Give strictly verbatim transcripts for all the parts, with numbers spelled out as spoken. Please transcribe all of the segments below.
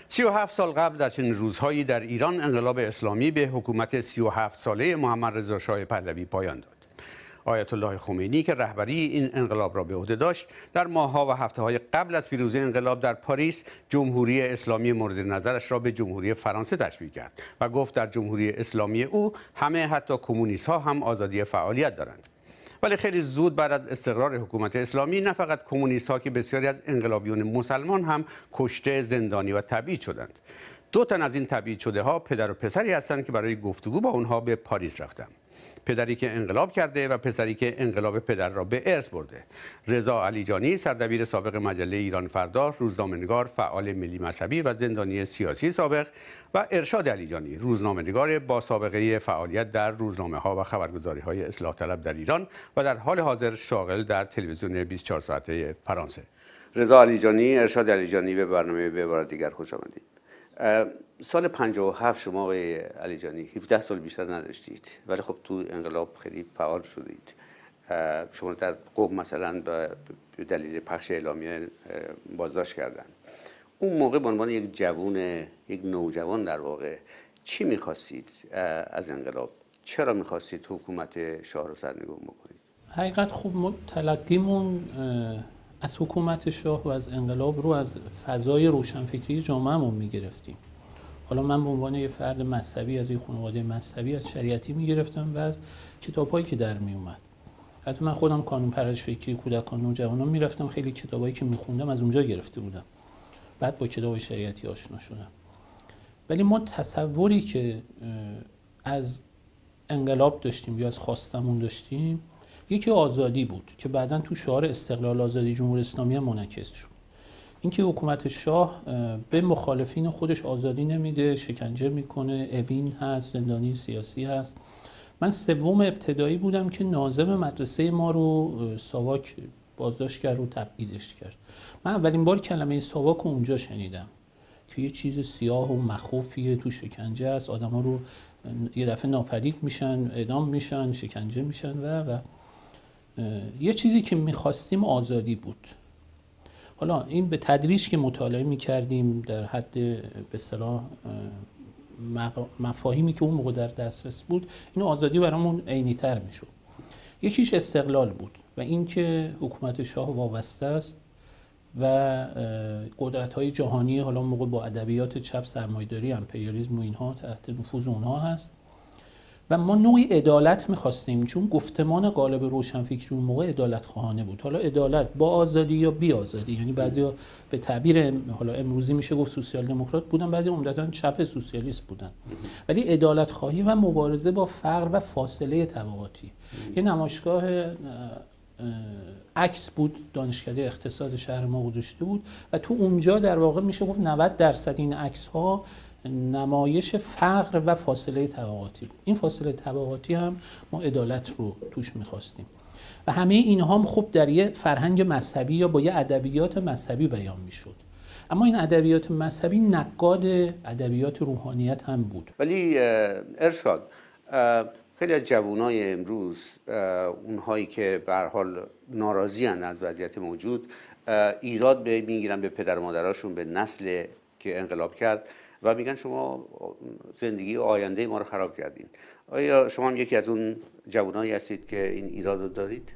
سی و هفت سال قبل در چنین روزهایی در ایران انقلاب اسلامی به حکومت سی و هفت ساله محمد رضا شاه پهلوی پایان داد. آیت الله خمینی که رهبری این انقلاب را به عهده داشت، در ماه‌ها و هفته‌های قبل از پیروزی انقلاب در پاریس جمهوری اسلامی مورد نظرش را به جمهوری فرانسه تشبیه کرد و گفت در جمهوری اسلامی او همه، حتی کمونیست‌ها هم آزادی فعالیت دارند. ولی خیلی زود بعد از استقرار حکومت اسلامی، نه فقط کمونیست‌ها که بسیاری از انقلابیون مسلمان هم کشته، زندانی و تبعید شدند. دو تن از این تبعید شده ها پدر و پسری هستند که برای گفتگو با اونها به پاریس رفتم. پدری که انقلاب کرده و پسری که انقلاب پدر را به ارث برده. رضا علیجانی، سردبیر سابق مجله ایران فردا، روزنامه‌نگار، فعال ملی مذهبی و زندانی سیاسی سابق، و ارشاد علیجانی، روزنامه‌نگار با سابقه فعالیت در روزنامه‌ها و خبرگزاری‌های اصلاح طلب در ایران و در حال حاضر شاغل در تلویزیون بیست و چهار ساعته فرانسه. رضا علیجانی، ارشاد علیجانی، به برنامه به بار دیگر خوش آمدید. سال پنجاه و هفت شما آقای علیجانی هفده سال بیشتر نداشتید، ولی خب تو انقلاب خیلی فعال شدید. شما در قم مثلا به دلیل پخش اعلامیه بازداشت کردن. اون موقع به عنوان یک جوان، یک نوجوان در واقع، چی می‌خواستید از انقلاب؟ چرا می‌خواستید حکومت شاه رو سرنگون بکنید؟ حقیقت خوب ما تلقیمون از حکومت شاه و از انقلاب رو از فضای روشنفکری جامعه‌مون می‌گرفتیم. حالا من به عنوان یه فرد مذهبی از یه خانواده مذهبی از شریعتی می‌گرفتم و از کتاب‌هایی که در میومد. حتی من خودم کانون پرورش فکری کودکان و نوجوانان می‌رفتم، خیلی کتابایی که می‌خوندم از اونجا گرفته بودم. بعد با کتاب شریعتی آشنا شدم. ولی ما تصوری که از انقلاب داشتیم یا از خواستمون داشتیم، یکی آزادی بود که بعداً تو شعار استقلال آزادی جمهوری اسلامی هم منعکس شد. اینکه حکومت شاه به مخالفین خودش آزادی نمیده، شکنجه میکنه، اوین هست، زندانی سیاسی هست. من سوم ابتدایی بودم که ناظم مدرسه ما رو ساواک بازداشت کرد و تبعیدش کرد. من اولین بار کلمه ساواک رو اونجا شنیدم که یه چیز سیاه و مخوفیه، تو شکنجه است، آدما رو یه دفعه ناپدید میشن، اعدام میشن، شکنجه میشن و و یه چیزی که میخواستیم آزادی بود. حالا این به تدریج که مطالعه میکردیم در حد به اصطلاح مفاهیمی که اون موقع در دسترس بود، این آزادی برامون عینی‌تر میشد. یکیش استقلال بود و اینکه حکومت شاه وابسته است و قدرت‌های جهانی، حالا موقع با ادبیات چپ سرمایه‌داری، امپریالیسم و اینها تحت نفوذ اونها هست و ما نوعی عدالت می‌خواستیم، چون گفتمان غالب روشنفکری اون موقع عدالت خواهانه بود. حالا عدالت با آزادی یا بی آزادی، یعنی بعضیا به تعبیر حالا امروزی میشه گفت سوسیال دموکرات بودن، بعضی عمدتاً چپ سوسیالیست بودن، ولی عدالت خواهی و مبارزه با فقر و فاصله طبقاتی. یه نمایشگاه عکس بود دانشکده اقتصاد شهر ما گذاشته بود و تو اونجا در واقع میشه گفت نود درصد این عکس ها نمایش فقر و فاصله طبقاتی بود. این فاصله طبقاتی هم ما عدالت رو توش میخواستیم و همه اینها هم خوب در یه فرهنگ مذهبی یا با یه ادبیات مذهبی بیان میشد. اما این ادبیات مذهبی نقاد ادبیات روحانیت هم بود. ولی ارشاد، خیلی از جوانای امروز، اونهایی که به هر حال ناراضی اند از وضعیت موجود، ایراد به میگیرن به پدر و مادراشون، به نسل که انقلاب کرد و میگن شما زندگی و آینده ما رو خراب کردین. آیا شما هم یکی از اون جوانایی هستید که این ایراد رو دارید؟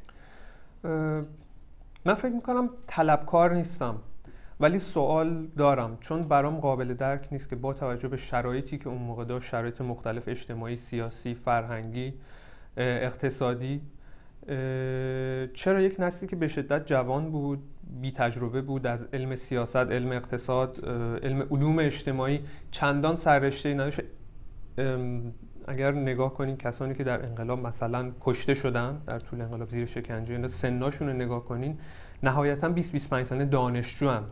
من فکر میکنم طلبکار نیستم، ولی سوال دارم، چون برام قابل درک نیست که با توجه به شرایطی که اون موقع داشت، شرایط مختلف اجتماعی، سیاسی، فرهنگی، اقتصادی، چرا یک نسلی که به شدت جوان بود، بی تجربه بود از علم سیاست، علم اقتصاد، علم علوم اجتماعی، چندان سررشته‌ای نداشت. اگر نگاه کنین کسانی که در انقلاب مثلا کشته شدن، در طول انقلاب زیر شکنجه، اینا سناشون رو نگاه کنین، نهایتاً بیست بیست و پنج ساله دانشجو هستند.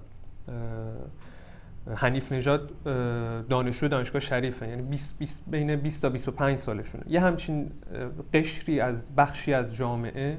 حنیف نژاد دانشجو دانشگاه شریفه، یعنی بیست بیست بین بیست تا بیست و پنج سالشونه. یه همچین قشری از بخشی از جامعه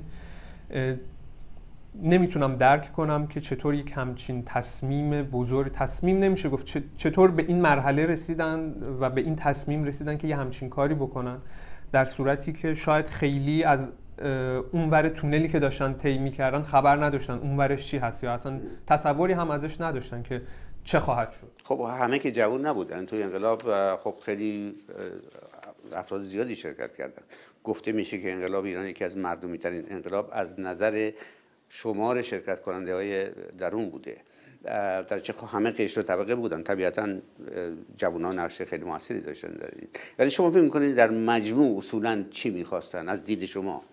نمیتونم درک کنم که چطور یک همچین تصمیم بزرگ، تصمیم نمیشه گفت، چطور به این مرحله رسیدن و به این تصمیم رسیدن که یه همچین کاری بکنن، در صورتی که شاید خیلی از اونور تونلی که داشتن طی می‌کردن خبر نداشتن اونورش چی هست، یا اصلا تصوری هم ازش نداشتن که چه خواهد شد؟ خب همه که جوان نبودن توی انقلاب، خب خیلی افراد زیادی شرکت کردن. گفته میشه که انقلاب ایران یکی از مردمی ترین انقلاب از نظر شمار شرکت کننده های درون بوده. در چه همه قشر و طبقه بودن، طبیعتا جوانان نقش خیلی موثری داشتن در این. ولی شما فکر می‌کنید در مجموع اصولا چی می‌خواستن از دید شما؟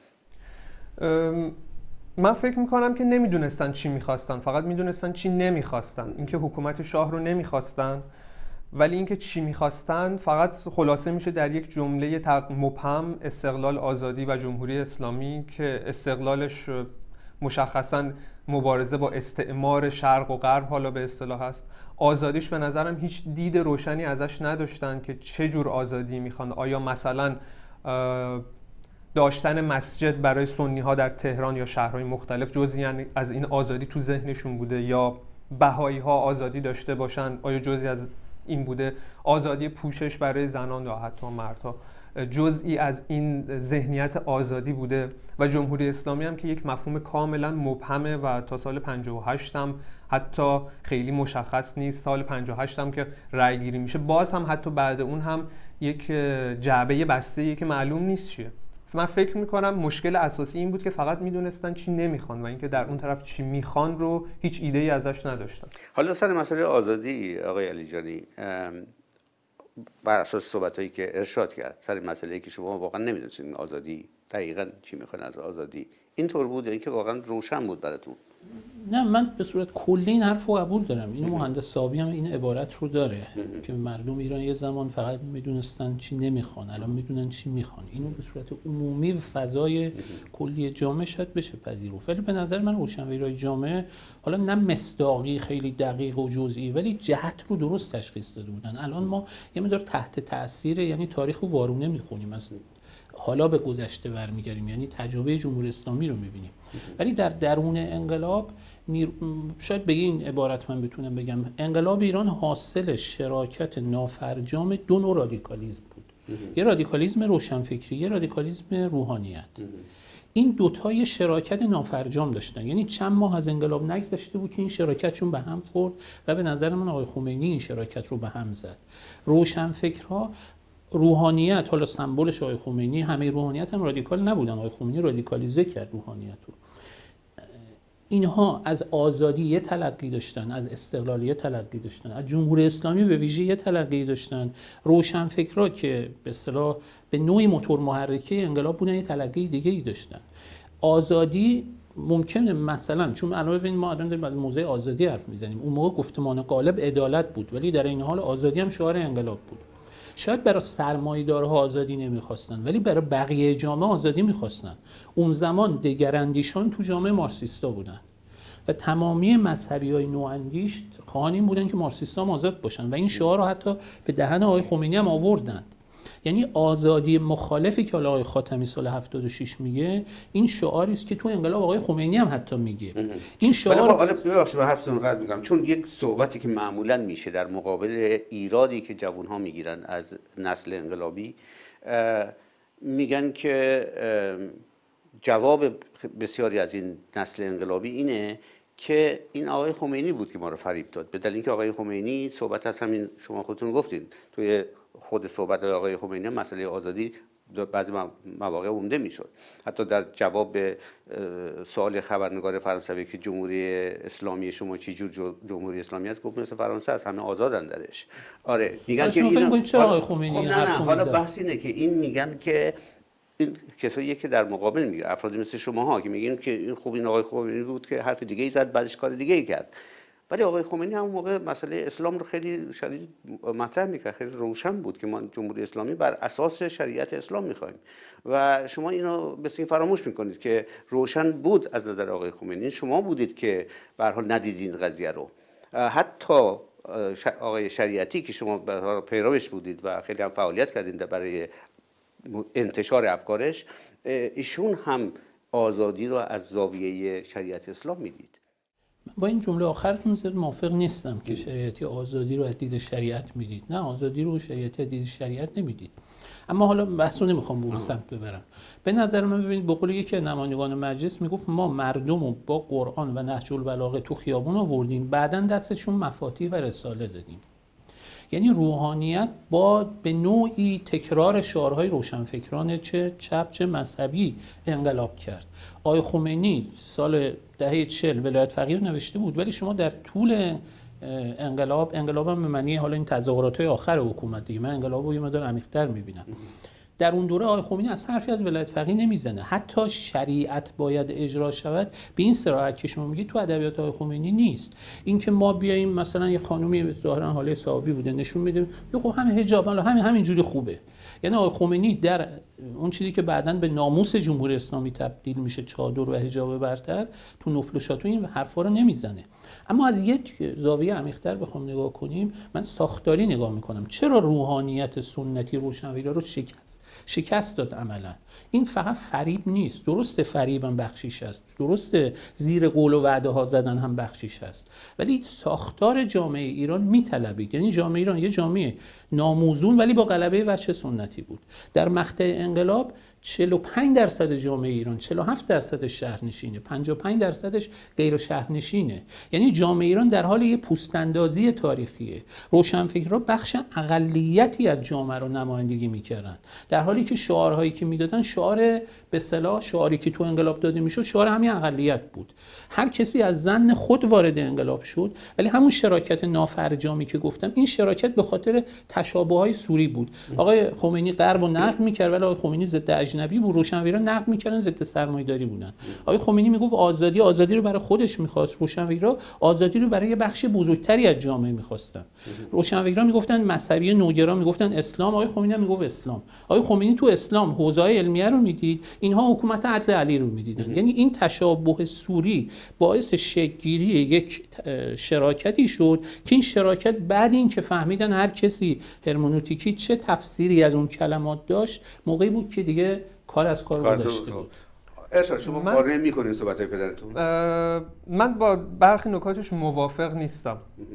من فکر میکنم که نمیدونستن چی میخواستن، فقط میدونستن چی نمیخواستن. اینکه حکومت شاه رو نمیخواستن، ولی اینکه چی میخواستن فقط خلاصه میشه در یک جمله مبهم: استقلال، آزادی و جمهوری اسلامی، که استقلالش مشخصا مبارزه با استعمار شرق و غرب حالا به اصطلاح هست. آزادیش به نظرم هیچ دید روشنی ازش نداشتن که چه جور آزادی میخوان. آیا مثلا داشتن مسجد برای سنی ها در تهران یا شهرهای مختلف جزئی از این آزادی تو ذهنشون بوده، یا بهایی ها آزادی داشته باشن آیا جزئی از این بوده؟ آزادی پوشش برای زنان یا حتی مردها جزئی از این ذهنیت آزادی بوده؟ و جمهوری اسلامی هم که یک مفهوم کاملا مبهمه و تا سال پنجاه و هشت هم حتی خیلی مشخص نیست. سال پنجاه و هشت هم که رأی گیری میشه باز هم حتی بعد اون هم یک جعبه بسته‌ایه که معلوم نیست چیه. من فکر میکنم مشکل اساسی این بود که فقط میدونستن چی نمیخوان و اینکه در اون طرف چی میخوان رو هیچ ایده ای ازش نداشتن. حالا سر مسئله آزادی آقای علیجانی، بر اساس صحبتایی که ارشاد کرد، سر مسئله که شما واقعا نمیدونستین آزادی دقیقاً چی میخوان از آزادی، اینطور بود یا اینکه واقعا روشن بود براتون؟ نه، من به صورت کلی این حرف رو قبول دارم. اینو مهندس صابی هم این عبارت رو داره که مردم ایران یه زمان فقط میدونستن چی نمیخوان، الان میدونن چی میخوان. اینو به صورت عمومی و فضای کلی جامعه شاید بشه پذیرفت، ولی به نظر من روشنفکرای جامعه حالا نه مصداقی خیلی دقیق و جزئی، ولی جهت رو درست تشخیص داده بودن. الان ما یه مقدار تحت تاثیر یعنی تاریخ رو وارونه میخونیم، از حالا به گذشته برمیگردیم، یعنی تجربه جمهوری اسلامی رو میبینیم. ولی در درون انقلاب شاید به این عبارت من بتونم بگم انقلاب ایران حاصل شراکت نافرجام دو نوع رادیکالیسم بود. یه رادیکالیسم روشنفکری، یه رادیکالیسم روحانیت. این دوتا یه شراکت نافرجام داشتن، یعنی چند ماه از انقلاب نگذشته بود که این شراکتشون به هم خورد و به نظر من آقای خمینی این شراکت رو به هم زد. روشنفکرها روحانیت، حالا سمبلش آقای خمینی، همه روحانیت هم رادیکال نبودن، آقای خمینی رادیکالیزه کرد روحانیت رو. اینها از آزادی یه تلقی داشتن، از استقلالیت تلقی داشتن، از جمهوری اسلامی به ویژه یه تلقی داشتن. روشنفکرها که به اصطلاح به نوعی موتور محرکه انقلاب بودن یه تلقی دیگه ای داشتن. آزادی ممکنه مثلا، چون الان ببینید ما الان داریم از موضوع آزادی حرف میزنیم، اون موقع گفتمان غالب عدالت بود، ولی در این حال آزادی هم شعار انقلاب بود. شاید برای سرمایه‌دارها آزادی نمیخواستن، ولی برای بقیه جامعه آزادی میخواستن. اون زمان دگراندیشان تو جامعه مارکسیستا بودن و تمامی مذهبی‌های نواندیش خواهان این بودن که مارکسیستا هم آزاد باشن و این شعار رو حتی به دهن آقای خمینی هم آوردند. یعنی آزادی مخالفی که آقای خاتمی سال هفتاد و شش میگه، این شعاری است که تو انقلاب آقای خمینی هم حتی میگه. این شعار حالا ببخشید من حرفتون قطع می‌کنم، چون یک صحبتی که معمولاً میشه در مقابل ایرادی که جوان‌ها میگیرن از نسل انقلابی، میگن که جواب بسیاری از این نسل انقلابی اینه که این آقای خمینی بود که ما رو فریب داد، به دلیل اینکه آقای خمینی صحبت از همین شما خودتون گفتین توی خود صحبت آقای خمینی مسئله آزادی بعضی مواقع عمده میشد. حتی در جواب به سوال خبرنگار فرانسوی که جمهوری اسلامی شما چی جور جمهوری اسلامی است، گفت مثل فرانسه است، همه آزادن درش. آره میگن که این چرا آقای خمینی خب نه نه حالا بحث اینه که این میگن که این کسایی که در مقابل میگه افرادی مثل شماها که میگین که این خوب این آقای خمینی بود که حرف دیگه ای زد بعدش کار دیگه ای کرد، ولی آقای خمینی هم موقع مسئله اسلام رو خیلی شدید مطرح میکرد، خیلی روشن بود که ما جمهوری اسلامی بر اساس شریعت اسلام میخوایم و شما اینو بسیار فراموش میکنید که روشن بود از نظر آقای خمینی. شما بودید که به هر حال ندیدین قضیه رو. حتی آقای شریعتی که شما پیروش بودید و خیلی هم فعالیت کردین برای انتشار افکارش، ایشون هم آزادی رو از زاویه شریعت اسلام میدید. با این جمله آخرتون زیاد موافق نیستم که شریعتی آزادی رو از دید شریعت میدید. نه، آزادی رو شریعتی از دید شریعت نمیدید. اما حالا بحث رو نمیخوام به اون سمت ببرم. به نظر من ببینید، به قول یکی از نمایندگان مجلس میگفت ما مردم رو با قرآن و نهج البلاغه تو خیابون آوردیم، بعداً دستشون مفاتیح و رساله دادیم. یعنی روحانیت با به نوعی تکرار شعارهای روشنفکران چه چپ چه مذهبی انقلاب کرد. آقای خمینی سال دهه چهل ولایت فقیه نوشته بود، ولی شما در طول انقلاب، انقلاب هم به معنی حالا این تظاهرات آخر حکومت دیگه، من انقلاب رو یه مقدار عمیق‌تر می‌بینم، در اون دوره آقای خمینی از حرفی از ولایت فقیه نمیزنه. حتی شریعت باید اجرا شود به این صراحت که شما میگید تو ادبیات آقای خمینی نیست. اینکه ما بیایم مثلا یه خانومی ظاهرا حاله صحابی بوده نشون میدیم خب همین حجاب حالا همین همین جوری خوبه. یعنی آقای خمینی در اون چیزی که بعداً به ناموس جمهوری اسلامی تبدیل میشه، چادر و حجاب برتر، تو نفل و شاتو این حرفا رو نمیزنه. اما از یک زاویه عمیق‌تر بخوام نگاه کنیم، من ساختاری نگاه میکنم. چرا روحانیت سنتی روشنفکرا رو شکست شکست داد عملا؟ این فقط فریب نیست. درسته فریب هم بخشیش است، درسته زیر قول و وعده ها زدن هم بخشیش است، ولی ساختار جامعه ایران میطلبید. یعنی جامعه ایران یه جامعه ناموزون ولی با غلبه وجه سنتی بود. در مقطع انقلاب چهل و پنج درصد جامعه ایران، چهل و هفت درصدش شهرنشینه، پنجاه و پنج درصدش غیر شهرنشینه. یعنی جامعه ایران در حال یه پوست‌اندازی تاریخیه. روشنفکرها بخش اقلیتی از جامعه رو نمایندگی میکردن، در حالی که شعارهایی که میدادن شعار به اصطلاح شعاری که تو انقلاب داده میشد شعار همین اقلیت بود. هر کسی از ظن خود وارد انقلاب شد، ولی همون شراکت نافرجامی که گفتم، این شراکت به خاطر تشابه‌های سوری بود. آقای خمینی غرب رو نقد میکرد، ولی آقای خمینی ضد اجنبی بود. روشنفکران نقد میکردن، ضد سرمایه‌داری بودن. آقای خمینی میگفت آزادی آزادی رو برای خودش میخواست، روشنفکران آزادی رو برای بخش بزرگتری از جامعه میخواستن. روشنفکران میگفتن مذهبی نوگرا میگفتن اسلام، آقای خمینی هم میگفت اسلام. آقای خمینی تو اسلام حوزه‌های علمیه رو میدید، اینها حکومت عدل علی رو میدیدن. یعنی این تشابه سوری باعث شکل‌گیری یک شراکتی شد که این شراکت بعد این که فهمیدن هر کسی هرمنوتیکی چه تفسیری از اون کلمات داشت، موقعی بود که دیگه کار از کار گذاشته بود. ارشاد شما قانع می‌کنید صحبت‌های پدرتون؟ من با برخی نکاتش موافق نیستم.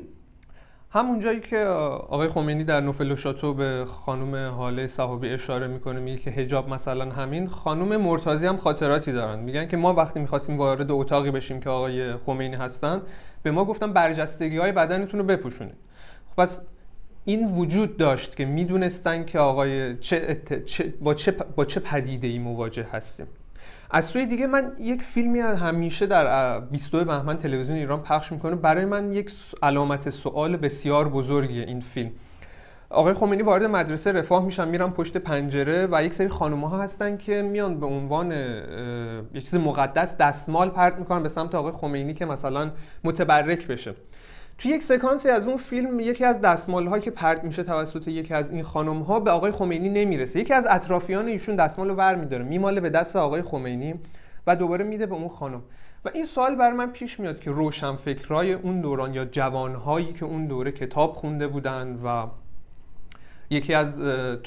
همون جایی که آقای خمینی در نوفل و شاتو به خانم هاله صحابی اشاره میکنه، میگه که حجاب مثلا همین، خانم مرتضی هم خاطراتی دارن، میگن که ما وقتی میخواستیم وارد اتاقی بشیم که آقای خمینی هستن، به ما گفتن برجستگی‌های بدنتون رو بپوشونید. خب پس این وجود داشت که میدونستن که آقای چه, چه با چه با چه پدیده‌ای مواجه هستیم. از سوی دیگه من یک فیلمی همیشه در بیست و دو بهمن تلویزیون ایران پخش میکنه، برای من یک علامت سوال بسیار بزرگیه این فیلم. آقای خمینی وارد مدرسه رفاه میشن، میرن پشت پنجره و یک سری خانم‌ها هستن که میان به عنوان یک چیز مقدس دستمال پرت میکنن به سمت آقای خمینی که مثلا متبرک بشه. توی یک سکانسی از اون فیلم یکی از دستمال‌هایی که پرت میشه توسط یکی از این خانم‌ها به آقای خمینی نمیرسه. یکی از اطرافیان ایشون دستمال رو برمی‌داره، میماله به دست آقای خمینی و دوباره میده به اون خانم. و این سوال برای من پیش میاد که روشنفکرای اون دوران یا جوان‌هایی که اون دوره کتاب خونده بودن و یکی از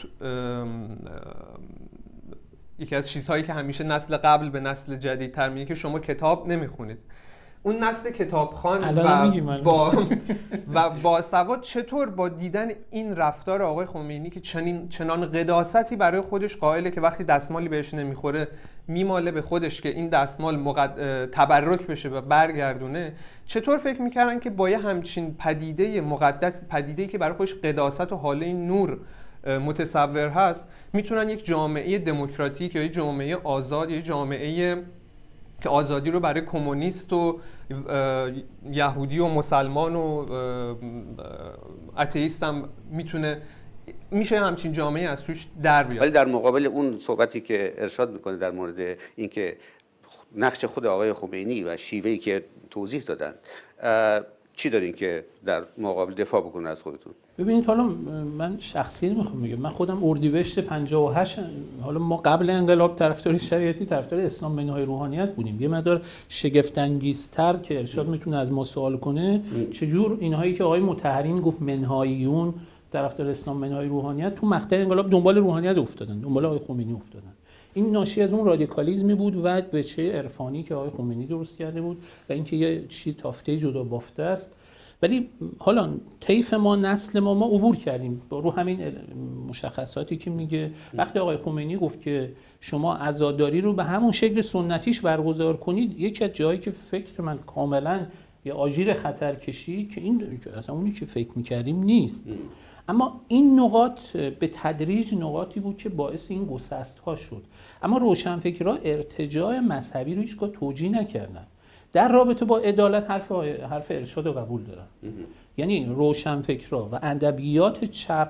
یکی از چیزهایی که همیشه نسل قبل به نسل جدیدتر میگه که شما کتاب نمیخونید، اون نسل کتابخوان و با و با سواد چطور با دیدن این رفتار آقای خمینی که چنین چنان قداستی برای خودش قائله که وقتی دستمالی بهش نمیخوره میماله به خودش که این دستمال مقد... تبرک بشه و برگردونه، چطور فکر میکردن که با یه همچین پدیده مقدس، پدیده‌ای که برای خودش قداست و حاله نور متصور هست، میتونن یک جامعه دموکراتیک یا یک جامعه آزاد، یک جامعه که آزادی رو برای کمونیست و یهودی و مسلمان و اتئیست هم میتونه میشه همچین جامعه از توش در بیاد. ولی در مقابل اون صحبتی که ارشاد میکنه در مورد اینکه نقش خود آقای خمینی و شیوهی که توضیح دادن، چی دارین که در مقابل دفاع بکنه از خودتون؟ ببینید، حالا من شخصی نمیخوام بگم، من خودم اردیبهشت پنجاه و هشت، حالا ما قبل انقلاب طرفدار شریعتی، طرفدار اسلام منهای روحانیت بودیم. یه مقدار شگفت انگیزتر که ارشاد میتونه از ما سوال کنه، چجور اینهایی که آقای مطهری گفت منهاییون طرفدار اسلام منهای روحانیت، تو مقطع انقلاب دنبال روحانیت افتادن، دنبال آقای خمینی افتادن. این ناشی از اون رادیکالیزمی بود و وجه عرفانی که آقای خمینی درست کرده بود و اینکه یه چیز تافته جدا بافته است. ولی حالا طیف ما، نسل ما ما عبور کردیم رو همین مشخصاتی که میگه. وقتی آقای خمینی گفت که شما عزاداری رو به همون شکل سنتیش برگزار کنید، یکی از جایی که فکر من کاملا یه آژیر خطر کشی که این اصلا اونی که فکر میکردیم نیست. اما این نقاط به تدریج نقاطی بود که باعث این گسست ها شد. اما روشنفکرها ارتجاع مذهبی رو هیچگاه توجیه نکردن. در رابطه با عدالت حرف حرف ارشاد رو قبول دارن. یعنی روشنفکرها و ادبیات چپ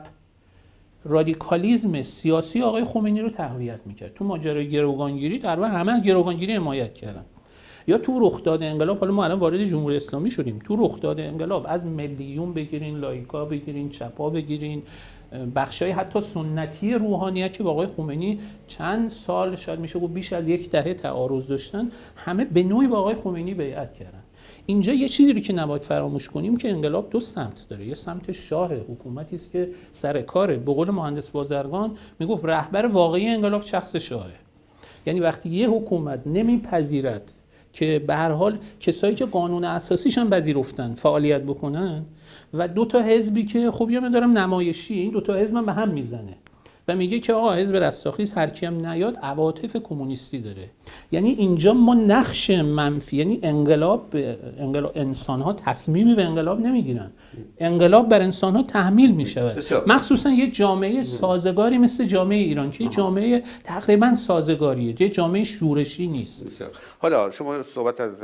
رادیکالیزم سیاسی آقای خمینی رو تقویت میکرد. تو ماجرای گروگانگیری تقریبا همه از گروگانگیری حمایت کردن. یا تو رخداد انقلاب، حالا ما الان وارد جمهوری اسلامی شدیم، تو رخداد انقلاب از ملیون بگیرین، لایکا بگیرین، چپا بگیرین، بخشای حتی سنتی روحانیت که با آقای خمینی چند سال، شاید میشه گفت بیش از یک دهه تعارض داشتن، همه به نوعی با آقای خمینی بیعت کردن. اینجا یه چیزی رو که نباید فراموش کنیم که انقلاب دو سمت داره. یه سمت شاه، حکومتی است که سر کاره. به قول مهندس بازرگان میگفت رهبر واقعی انقلاب شخص شاهه. یعنی وقتی یه حکومت نمیپذیرد که به هر حال کسایی که قانون اساسیش هم پذیرفتن فعالیت بکنن و دو تا حزبی که خب یا من دارم نمایشی، این دو تا حزب به هم میزنه و میگه که آقا حزب رستاخیز هر کی هم نیاد عواطف کمونیستی داره. یعنی اینجا ما نقش منفی، یعنی انقلاب انقلاب انسان ها تصمیمی به انقلاب نمیگیرن، انقلاب بر انسان ها تحمیل میشود. مخصوصا یه جامعه سازگاری مثل جامعه ایران که جامعه تقریبا سازگاریه، یه جامعه شورشی نیست. بسیار. حالا شما صحبت از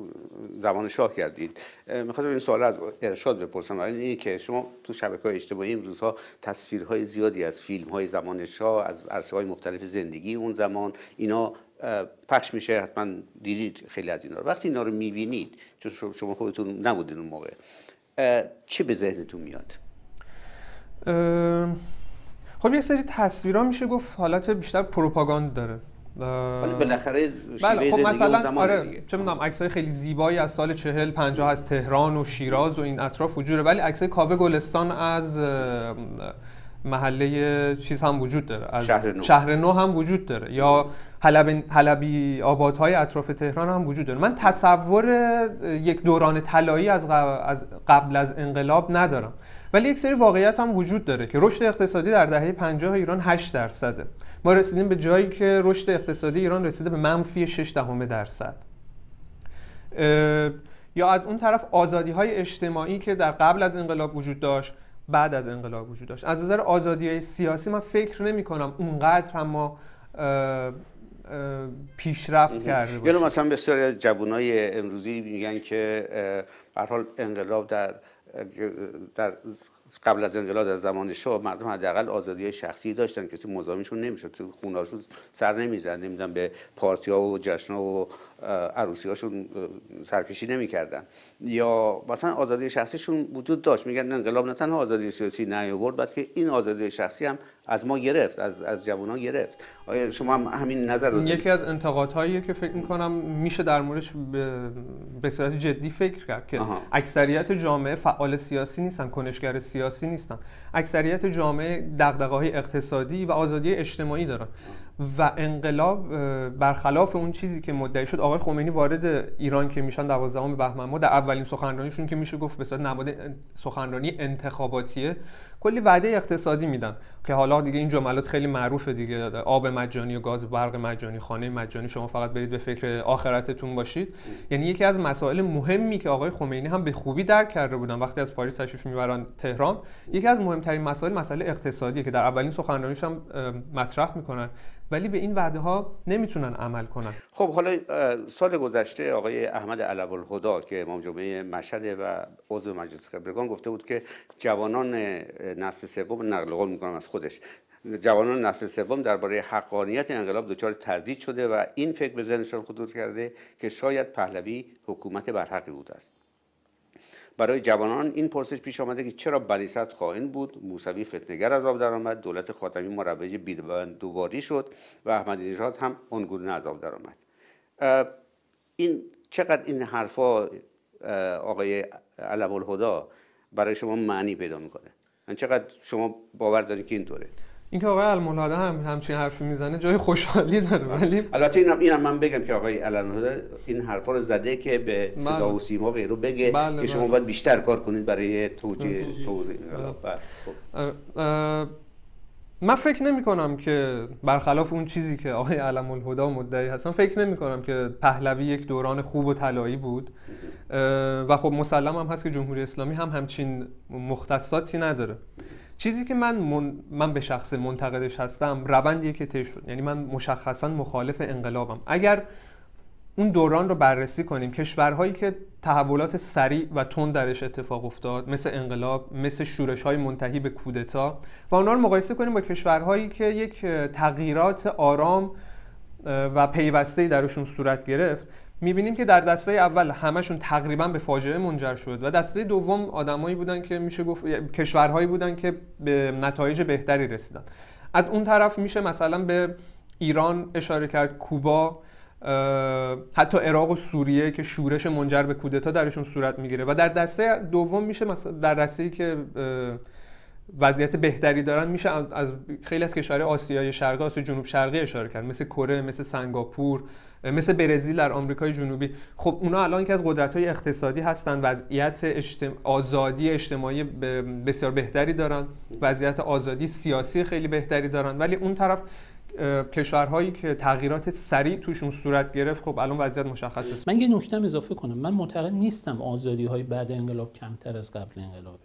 زمان شاه کردید، میخواستم این سوال از ارشاد بپرسم. اینه که شما تو شبکه‌های اجتماعی امروزها تصویرهای زیادی از فیلم‌های زمان شاه، از عرصه‌های مختلف زندگی اون زمان اینا پخش میشه، حتما دیدید خیلی از اینا رو. وقتی اینا رو میبینید، چون شما خودتون نبودین اون موقع، چه به ذهنتون میاد؟ خب یه سری تصویرها میشه گفت حالت بیشتر پروپاگاند داره. ولی بالاخره بله خب مثلا زمان آره دیگه. چه میدونم عکسای خیلی زیبایی از سال چهل پنجاه از تهران و شیراز و این اطراف وجوده، ولی عکسای کاوه گلستان از محله چیز هم وجود داره، از شهر نو, شهر نو هم وجود داره، یا حلب حلبی آبادهای اطراف تهران هم وجود داره. من تصور یک دوران طلایی از از قبل از انقلاب ندارم، ولی یک سری واقعیت هم وجود داره که رشد اقتصادی در دهه پنجاه ایران هشت درصده. ما رسیدیم به جایی که رشد اقتصادی ایران رسیده به منفی شش دهم درصد. یا از اون طرف آزادی‌های اجتماعی که در قبل از انقلاب وجود داشت، بعد از انقلاب وجود داشت. از نظر آزادی‌های سیاسی من فکر نمی‌کنم اونقدر هم ما پیشرفت کرده باشیم. یعنی مثلا بسیاری از جوانای امروزی میگن که به هر حال انقلاب در در قبل از انقلاب در زمان شاه مردم حداقل آزادی شخصی داشتن، کسی مزاحمشون نمیشد، تو خونه‌هاشون سر نمیزدن، نمیدونم به پارتی‌ها و جشن‌ها و عروسی‌هاشون سرپیچی نمی‌کردن، یا مثلا آزادی شخصیشون وجود داشت. میگن انقلاب نه تنها آزادی سیاسی نیاورد، بلکه این آزادی شخصی هم از ما گرفت، از از جوانان گرفت. آیا شما هم همین نظر رو دارید؟ یکی از انتقادهایی که فکر می‌کنم میشه در موردش به صورت جدی فکر کرد که آها. اکثریت جامعه فعال سیاسی نیستن، کنشگر سیاسی نیستن. اکثریت جامعه دغدغه‌های اقتصادی و آزادی اجتماعی دارن و انقلاب برخلاف اون چیزی که مدعی شد، آقای خمینی وارد ایران که میشن دوازدهم بهمن ما در اولین سخنرانیشون که میشه گفت به صورت نماد سخنرانی انتخاباتیه، کلی وعده اقتصادی میدن که حالا دیگه این جملات خیلی معروفه دیگه، آب مجانی و گاز برق مجانی، خانه مجانی، شما فقط برید به فکر آخرتتون باشید. یعنی یکی از مسائل مهمی که آقای خمینی هم به خوبی درک کرده بودن وقتی از پاریس تشریف میبرن تهران، یکی از مهمترین مسائل مسئله اقتصادیه که در اولین سخنرانیش هم مطرح میکنن، ولی به این وعده ها نمیتونن عمل کنن. خب حالا سال گذشته آقای احمد علوالهدی که امام جمعه مشهد و عضو مجلس خبرگان گفته بود که جوانان نسل سوم، نقل قول میکنم از خودش، جوانان نسل سوم درباره حقانیت انقلاب دچار تردید شده و این فکر به ذهنشان خطور کرده که شاید پهلوی حکومت برحقی بوده است. برای جوانان این پرسش پیش آمده که چرا بنی صدر خائن بود، موسوی فتنه‌گر از آب درآمد، دولت خاتمی مروج بی‌بندوباری شد و احمدی نژاد هم آنگونه از آب درآمد. این چقدر این حرفا آقای علوالهدی برای شما معنی پیدا میکنه؟ چقدر شما باور دارید که اینطوره؟ اینکه آقای الملحده هم همچین حرفی میزنه جای خوشحالی داره، ولی البته اینم اینم من بگم که آقای الملحده این حرفا رو زده که به صدا و سیما غیره بگه بله که شما بله. باید بیشتر کار کنید برای توجیه توضیح. من فکر نمی کنم که برخلاف اون چیزی که آقای علم‌الهدی مدعی هستن، فکر نمی کنم که پهلوی یک دوران خوب و طلایی بود و خب مسلم هم هست که جمهوری اسلامی هم همچین مختصاتی نداره. چیزی که من من, من به شخص منتقدش هستم روندیه که طی شد. یعنی من مشخصا مخالف انقلابم. اگر اون دوران رو بررسی کنیم، کشورهایی که تحولات سریع و تند درش اتفاق افتاد مثل انقلاب، مثل شورش‌های منتهی به کودتا، و اونا رو مقایسه کنیم با کشورهایی که یک تغییرات آرام و پیوسته‌ای درشون صورت گرفت، می‌بینیم که در دسته اول همشون تقریباً به فاجعه منجر شد و دسته دوم آدمایی بودن که میشه گفت کشورهایی بودن که به نتایج بهتری رسیدن. از اون طرف میشه مثلا به ایران اشاره کرد، کوبا، حتی عراق و سوریه که شورش منجر به کودتا درشون صورت میگیره، و در دسته دوم میشه مثلا در دسته‌ای که وضعیت بهتری دارن میشه از خیلی از کشورهای آسیای شرقی، آسیای جنوب شرقی اشاره کرد، مثل کره، مثل سنگاپور، مثل برزیل در آمریکای جنوبی. خب اونا الان که از قدرت‌های اقتصادی هستن، وضعیت اجتماع... آزادی اجتماعی بسیار بهتری دارن، وضعیت آزادی سیاسی خیلی بهتری دارن، ولی اون طرف کشورهایی که تغییرات سریع توشون صورت گرفت خب الان وضعیت مشخصه. من یه نکته اضافه کنم، من معتقد نیستم آزادی‌های بعد انقلاب کمتر از قبل انقلابه.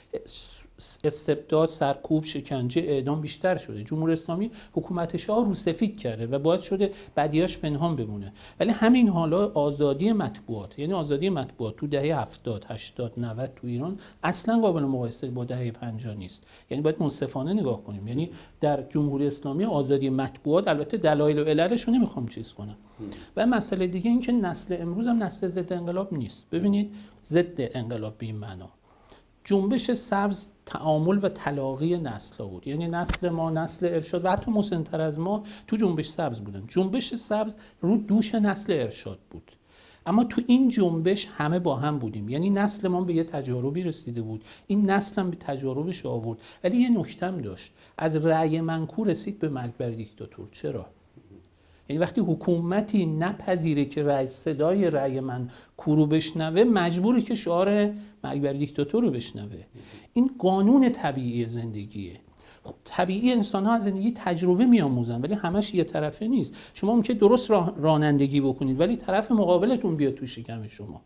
استبداد، سرکوب، شکنجه، اعدام بیشتر شده. جمهوری اسلامی حکومت شاه رو سفید کرده و باعث شده بدیاش پنهان بمونه. ولی همین حالا آزادی مطبوعات، یعنی آزادی مطبوعات تو دهه هفتاد، هشتاد، نود تو ایران اصلا قابل مقایسه با دهه پنجاه نیست. یعنی باید منصفانه نگاه کنیم. یعنی در جمهوری اسلامی آزادی مطبوعات، البته دلایل و عللش رو نمیخوام چیز کنم. و مسئله دیگه این که نسل امروز هم نسل ضد انقلاب نیست. ببینید ضد انقلاب به این معنا جنبش سبز تعامل و تلاقی نسل‌ها بود. یعنی نسل ما، نسل ارشاد و حتی مسن‌تر از ما تو جنبش سبز بودن. جنبش سبز رو دوش نسل ارشاد بود. اما تو این جنبش همه با هم بودیم. یعنی نسل ما به یه تجاربی رسیده بود، این نسل هم به تجاربش آورد. ولی یه نکته‌ام داشت، از رأی منکور رسید به مرگ بر دیکتاتور. چرا؟ یعنی وقتی حکومتی نپذیره که رأی صدای رأی من کورو بشنوه، مجبوره که شعار مرگ بر دیکتاتور رو بشنوه. این قانون طبیعی زندگیه. خب طبیعی انسان ها از زندگی تجربه میآموزن، ولی همش یه طرفه نیست. شما ممکنه درست رانندگی بکنید ولی طرف مقابلتون بیاد تو شکم شما.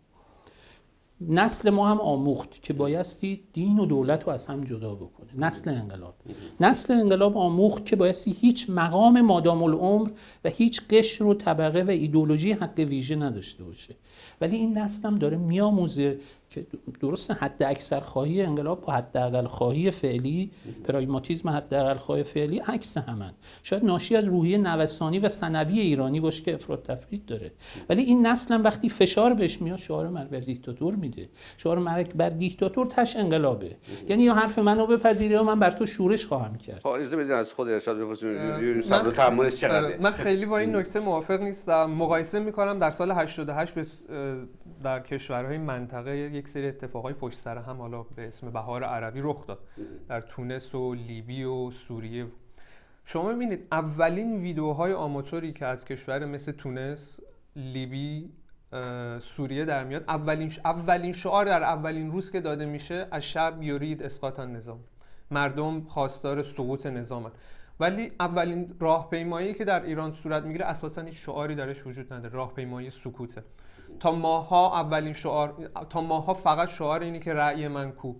نسل ما هم آموخت که بایستی دین و دولت رو از هم جدا بکنه. نسل انقلاب نسل انقلاب آموخت که بایستی هیچ مقام مادام العمر و هیچ قشر و طبقه و ایدئولوژی حق ویژه نداشته باشه. ولی این نسل هم داره میآموزه که درسته حد اکثر خواهی انقلاب با حد اقل خواهی فعلی، پراگماتیسم حد اقل خواهی فعلی عکس همن. شاید ناشی از روحیه نوسانی و ثانوی ایرانی باشه که افراط تفرید داره. ولی این نسل هم وقتی فشار بهش میاد شعار مرگ بر دیکتاتور میده. شعار مرگ بر دیکتاتور تش انقلابه. یعنی یا حرف منو بپذیری یا من بر تو شورش خواهم کرد. اجازه بدید از خود ارشاد بپرسیم صبر و تحملش چقدره. من خیلی با این نکته موافق نیستم. مقایسه میکنم در سال هشتاد و هشت در کشورهای منطقه یک سری اتفاقای پشت سر هم حالا به اسم بهار عربی رخ داد، در تونس و لیبی و سوریه. شما ببینید اولین ویدیوهای آماتوری که از کشور مثل تونس، لیبی، سوریه در میاد، اولین اولین شعار در اولین روز که داده میشه از شعب یرید اسقاط النظام، مردم خواستار سقوط نظامن. ولی اولین راهپیمایی که در ایران صورت میگیره اساسا هیچ شعاری درش وجود نداره، راهپیمایی سکوته. تا ماها اولین شعار تا ماها فقط شعار اینی که رأی من کو.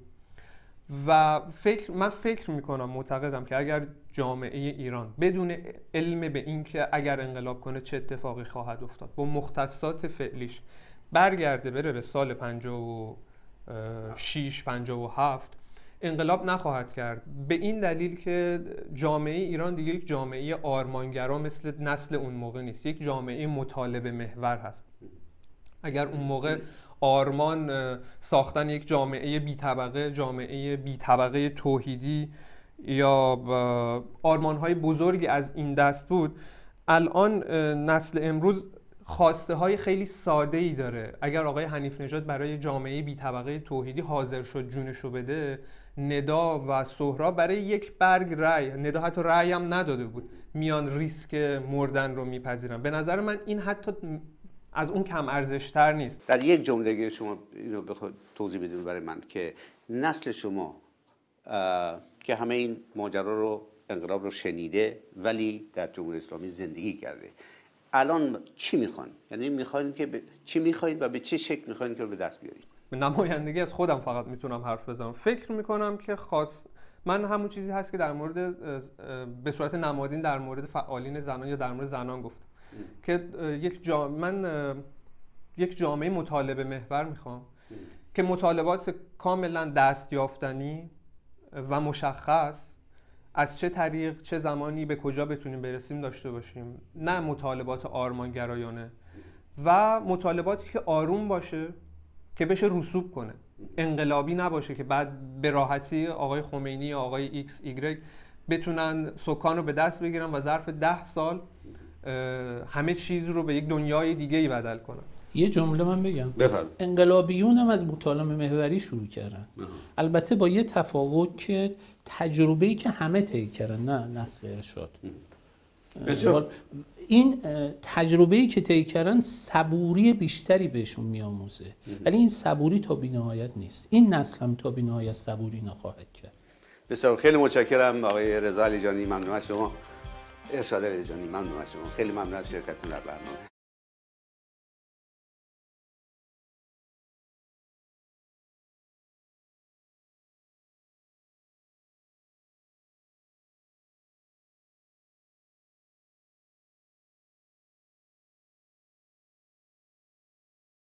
و فکر من فکر میکنم، معتقدم که اگر جامعه ایران بدون علم به این که اگر انقلاب کنه چه اتفاقی خواهد افتاد، با مختصات فعلیش برگرده بره به سال پنجاه و شش پنجاه و هفت، انقلاب نخواهد کرد. به این دلیل که جامعه ایران دیگه یک جامعه آرمانگرا مثل نسل اون موقع نیست، یک جامعه مطالبه محور هست. اگر اون موقع آرمان ساختن یک جامعه بی طبقه، جامعه بی طبقه توحیدی یا آرمان‌های بزرگی از این دست بود، الان نسل امروز خواسته های خیلی ساده‌ای داره. اگر آقای حنیف نژاد برای جامعه بی طبقه توحیدی حاضر شد جونشو بده، ندا و سهراب برای یک برگ رأی، ندا حتی رأی هم نداده بود، میان ریسک مردن رو میپذیرن. به نظر من این حتی از اون کم ارزشتر نیست. در یک جمله شما اینو بخواد توضیح بدید برای من که نسل شما که همه این ماجرا رو، انقلاب رو شنیده ولی در جمهوری اسلامی زندگی کرده، الان چی میخوان؟ یعنی میخوان که ب... چی میخواین و به چه شکل میخواین که رو به دست بیارید؟ به نمایندگی از خودم فقط میتونم حرف بزنم. فکر میکنم که خاص من همون چیزی هست که در مورد به صورت نمادین در مورد فعالین زنان یا در مورد زنان گفتم که یک جا... من یک جامعه مطالبه محور میخوام که مطالبات کاملا دستیافتنی و مشخص از چه طریق چه زمانی به کجا بتونیم برسیم داشته باشیم، نه مطالبات آرمانگرایانه و مطالباتی که آروم باشه که بشه رسوب کنه، انقلابی نباشه که بعد به راحتی آقای خمینی یا آقای ایکس ایگرگ بتونن سکان رو به دست بگیرن و ظرف ده سال همه چیز رو به یک دنیای دیگه‌ای بدل کنن. یه جمله من بگم. بفرم. انقلابیون هم از مطالعه محوری شروع کردن. اه. البته با یه تفاوت که تجربه‌ای که همه طی کردن، نه نسل ارشاد. بسیار. این تجربه‌ای که طی کردن صبوری بیشتری بهشون میآموزه، ولی این صبوری تا بی‌نهایت نیست. این نسل هم تا بی‌نهایت صبوری نخواهد کرد. بسیار خیلی متشکرم آقای رضا علیجانی، ممنون از شما. ارشاد علیجانی ممنون از شما. خیلی ممنون از شرکتتون در برنامه.